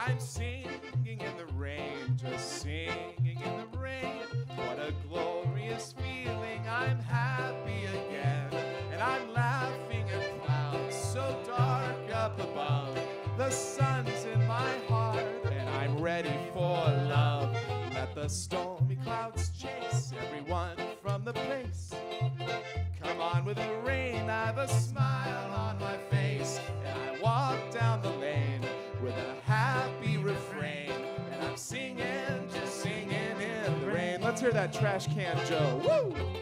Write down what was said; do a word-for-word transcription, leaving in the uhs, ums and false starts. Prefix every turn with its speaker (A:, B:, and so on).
A: I'm singing in the rain, just singing in the rain. What a glorious feeling, I'm happy again. And I'm laughing at clouds so dark up above. The sun's in my heart and I'm ready for love. Let the stormy clouds chase everyone from the place. Come on with the rain, I've a smile on my face. And I walk down the lane with a happy refrain. And I'm singing, just singing in the rain. Let's hear that Trash Can Joe. Woo!